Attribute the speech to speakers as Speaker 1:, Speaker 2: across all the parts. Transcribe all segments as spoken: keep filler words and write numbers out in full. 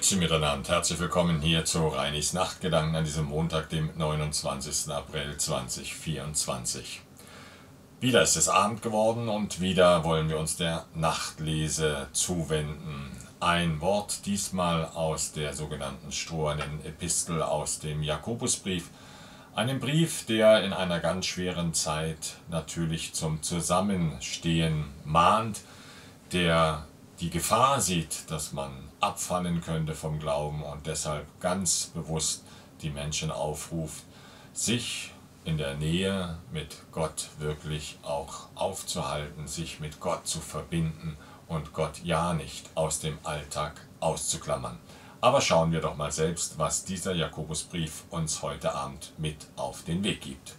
Speaker 1: Grüezi miteinander, herzlich willkommen hier zu Reinis Nachtgedanken an diesem Montag, dem neunundzwanzigsten April zweitausendvierundzwanzig. Wieder ist es Abend geworden und wieder wollen wir uns der Nachtlese zuwenden. Ein Wort diesmal aus der sogenannten strohernen Epistel aus dem Jakobusbrief, einem Brief, der in einer ganz schweren Zeit natürlich zum Zusammenstehen mahnt, der die Gefahr sieht, dass man abfallen könnte vom Glauben und deshalb ganz bewusst die Menschen aufruft, sich in der Nähe mit Gott wirklich auch aufzuhalten, sich mit Gott zu verbinden und Gott ja nicht aus dem Alltag auszuklammern. Aber schauen wir doch mal selbst, was dieser Jakobusbrief uns heute Abend mit auf den Weg gibt.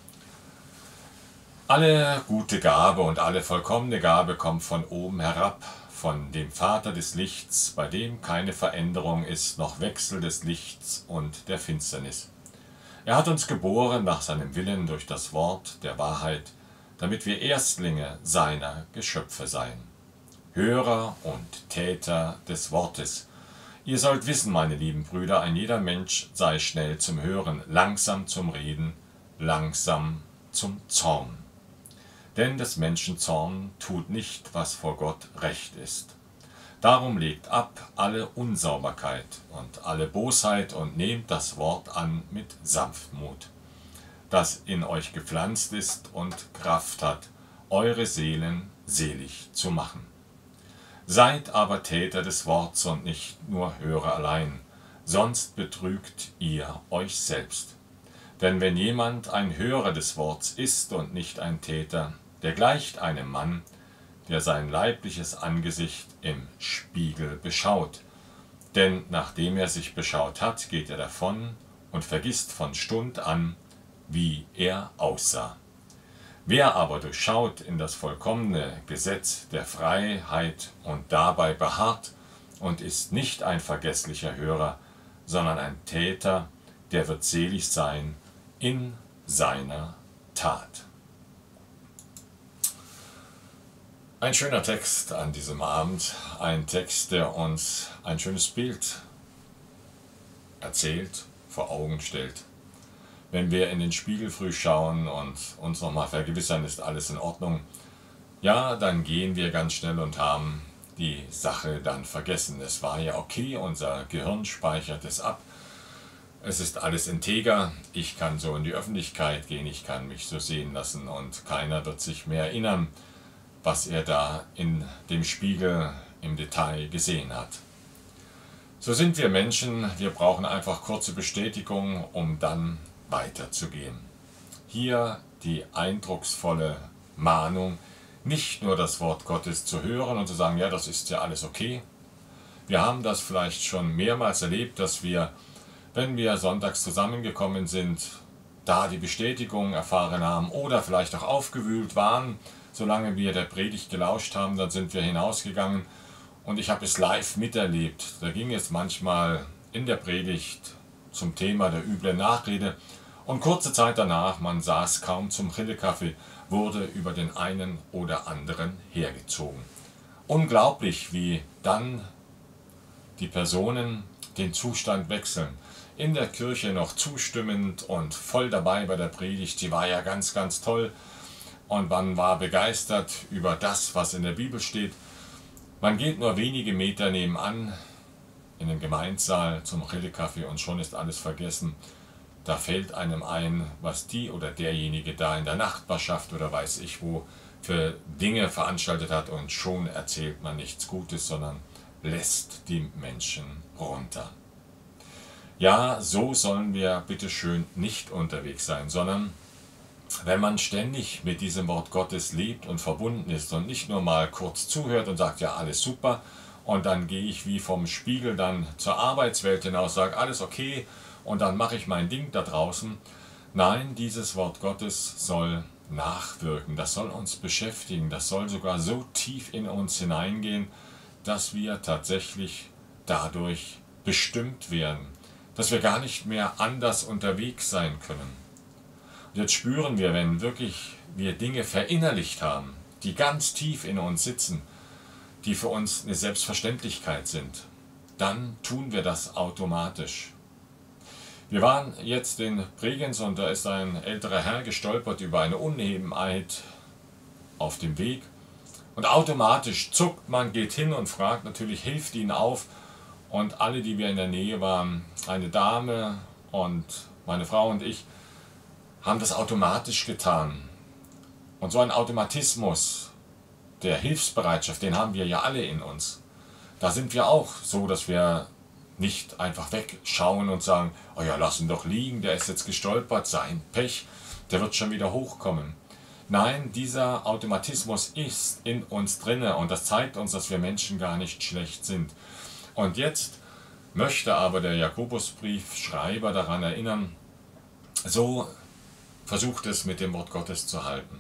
Speaker 1: Alle gute Gabe und alle vollkommene Gabe kommt von oben herab, von dem Vater des Lichts, bei dem keine Veränderung ist, noch Wechsel des Lichts und der Finsternis. Er hat uns geboren nach seinem Willen durch das Wort der Wahrheit, damit wir Erstlinge seiner Geschöpfe seien. Hörer und Täter des Wortes. Ihr sollt wissen, meine lieben Brüder, ein jeder Mensch sei schnell zum Hören, langsam zum Reden, langsam zum Zorn. Denn des Menschen Zorn tut nicht, was vor Gott recht ist. Darum legt ab alle Unsauberkeit und alle Bosheit und nehmt das Wort an mit Sanftmut, das in euch gepflanzt ist und Kraft hat, eure Seelen selig zu machen. Seid aber Täter des Worts und nicht nur Hörer allein, sonst betrügt ihr euch selbst. Denn wenn jemand ein Hörer des Worts ist und nicht ein Täter, der gleicht einem Mann, der sein leibliches Angesicht im Spiegel beschaut. Denn nachdem er sich beschaut hat, geht er davon und vergisst von Stund an, wie er aussah. Wer aber durchschaut in das vollkommene Gesetz der Freiheit und dabei beharrt und ist nicht ein vergesslicher Hörer, sondern ein Täter, der wird selig sein in seiner Tat. Ein schöner Text an diesem Abend, ein Text, der uns ein schönes Bild erzählt, vor Augen stellt. Wenn wir in den Spiegel früh schauen und uns nochmal vergewissern, ist alles in Ordnung, ja, dann gehen wir ganz schnell und haben die Sache dann vergessen. Es war ja okay, unser Gehirn speichert es ab, es ist alles integer, ich kann so in die Öffentlichkeit gehen, ich kann mich so sehen lassen und keiner wird sich mehr erinnern, was er da in dem Spiegel im Detail gesehen hat. So sind wir Menschen, wir brauchen einfach kurze Bestätigung, um dann weiterzugehen. Hier die eindrucksvolle Mahnung, nicht nur das Wort Gottes zu hören und zu sagen, ja, das ist ja alles okay. Wir haben das vielleicht schon mehrmals erlebt, dass wir, wenn wir sonntags zusammengekommen sind, da die Bestätigung erfahren haben oder vielleicht auch aufgewühlt waren. Solange wir der Predigt gelauscht haben, dann sind wir hinausgegangen und ich habe es live miterlebt. Da ging es manchmal in der Predigt zum Thema der üblen Nachrede und kurze Zeit danach, man saß kaum zum Chilekaffee, wurde über den einen oder anderen hergezogen. Unglaublich, wie dann die Personen den Zustand wechseln. In der Kirche noch zustimmend und voll dabei bei der Predigt, die war ja ganz, ganz toll. Und man war begeistert über das, was in der Bibel steht. Man geht nur wenige Meter nebenan in den Gemeinsaal zum Chilekaffee und schon ist alles vergessen. Da fällt einem ein, was die oder derjenige da in der Nachbarschaft oder weiß ich wo für Dinge veranstaltet hat und schon erzählt man nichts Gutes, sondern lässt die Menschen runter. Ja, so sollen wir bitteschön nicht unterwegs sein, sondern wenn man ständig mit diesem Wort Gottes lebt und verbunden ist und nicht nur mal kurz zuhört und sagt, ja, alles super, und dann gehe ich wie vom Spiegel dann zur Arbeitswelt hinaus, sage, alles okay, und dann mache ich mein Ding da draußen. Nein, dieses Wort Gottes soll nachwirken, das soll uns beschäftigen, das soll sogar so tief in uns hineingehen, dass wir tatsächlich dadurch bestimmt werden, dass wir gar nicht mehr anders unterwegs sein können. Jetzt spüren wir, wenn wirklich wir Dinge verinnerlicht haben, die ganz tief in uns sitzen, die für uns eine Selbstverständlichkeit sind, dann tun wir das automatisch. Wir waren jetzt in Bregenz und da ist ein älterer Herr gestolpert über eine Unebenheit auf dem Weg. Und automatisch zuckt man, geht hin und fragt natürlich, hilft ihn auf. Und alle, die wir in der Nähe waren, eine Dame und meine Frau und ich, haben das automatisch getan. Und so ein Automatismus der Hilfsbereitschaft, den haben wir ja alle in uns. Da sind wir auch so, dass wir nicht einfach wegschauen und sagen, oh ja, lass ihn doch liegen, der ist jetzt gestolpert, sein Pech, der wird schon wieder hochkommen. Nein, dieser Automatismus ist in uns drinne und das zeigt uns, dass wir Menschen gar nicht schlecht sind. Und jetzt möchte aber der Jakobusbriefschreiber daran erinnern, so versucht es mit dem Wort Gottes zu halten.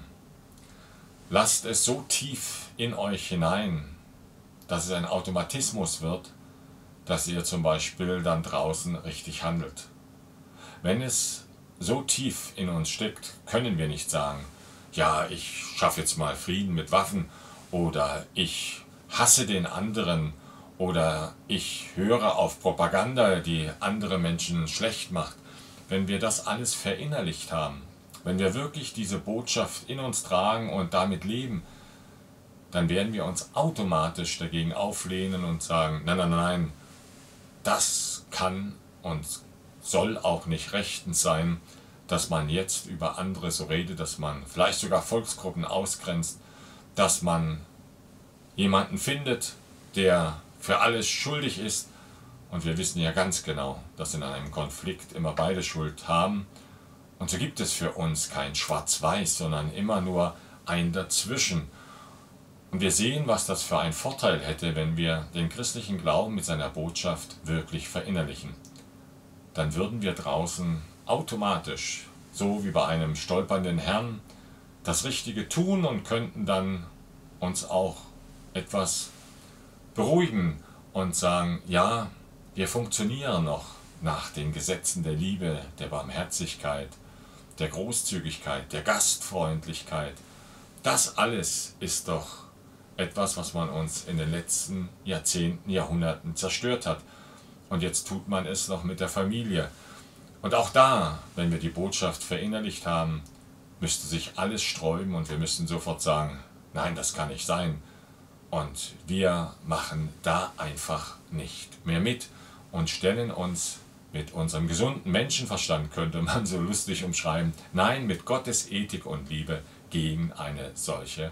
Speaker 1: Lasst es so tief in euch hinein, dass es ein Automatismus wird, dass ihr zum Beispiel dann draußen richtig handelt. Wenn es so tief in uns steckt, können wir nicht sagen, ja, ich schaffe jetzt mal Frieden mit Waffen oder ich hasse den anderen oder ich höre auf Propaganda, die andere Menschen schlecht macht. Wenn wir das alles verinnerlicht haben, wenn wir wirklich diese Botschaft in uns tragen und damit leben, dann werden wir uns automatisch dagegen auflehnen und sagen, nein, nein, nein, das kann und soll auch nicht rechtens sein, dass man jetzt über andere so redet, dass man vielleicht sogar Volksgruppen ausgrenzt, dass man jemanden findet, der für alles schuldig ist. Und wir wissen ja ganz genau, dass in einem Konflikt immer beide Schuld haben. Und so gibt es für uns kein Schwarz-Weiß, sondern immer nur ein Dazwischen. Und wir sehen, was das für einen Vorteil hätte, wenn wir den christlichen Glauben mit seiner Botschaft wirklich verinnerlichen. Dann würden wir draußen automatisch, so wie bei einem stolpernden Herrn, das Richtige tun und könnten dann uns auch etwas beruhigen und sagen, ja, wir funktionieren noch nach den Gesetzen der Liebe, der Barmherzigkeit, der Großzügigkeit, der Gastfreundlichkeit. Das alles ist doch etwas, was man uns in den letzten Jahrzehnten, Jahrhunderten zerstört hat. Und jetzt tut man es noch mit der Familie. Und auch da, wenn wir die Botschaft verinnerlicht haben, müsste sich alles sträuben und wir müssten sofort sagen, nein, das kann nicht sein. Und wir machen da einfach nicht mehr mit und stellen uns mit unserem gesunden Menschenverstand, könnte man so lustig umschreiben, nein, mit Gottes Ethik und Liebe gegen eine solche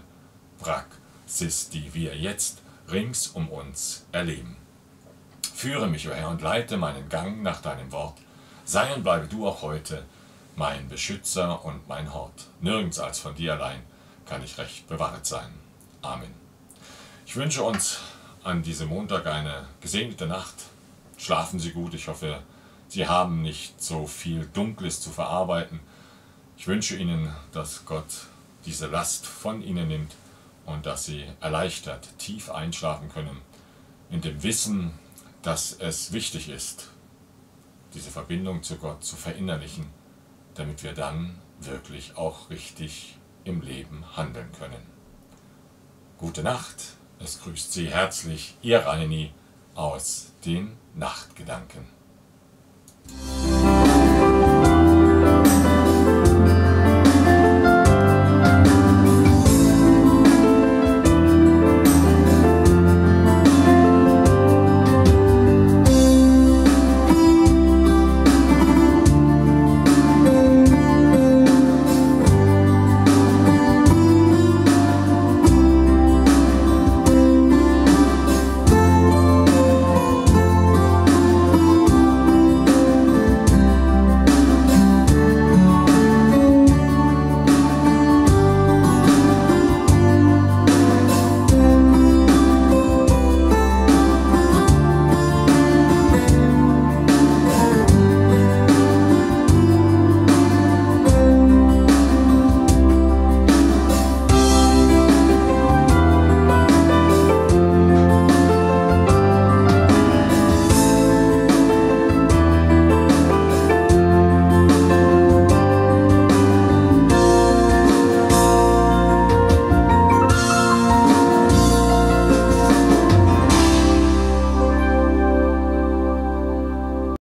Speaker 1: Praxis, die wir jetzt rings um uns erleben. Führe mich, o Herr, und leite meinen Gang nach deinem Wort. Sei und bleibe du auch heute mein Beschützer und mein Hort. Nirgends als von dir allein kann ich recht bewahret sein. Amen. Ich wünsche uns an diesem Montag eine gesegnete Nacht. Schlafen Sie gut. Ich hoffe, Sie haben nicht so viel Dunkles zu verarbeiten. Ich wünsche Ihnen, dass Gott diese Last von Ihnen nimmt und dass Sie erleichtert tief einschlafen können, in dem Wissen, dass es wichtig ist, diese Verbindung zu Gott zu verinnerlichen, damit wir dann wirklich auch richtig im Leben handeln können. Gute Nacht, es grüßt Sie herzlich Ihr Reini aus den Nachtgedanken.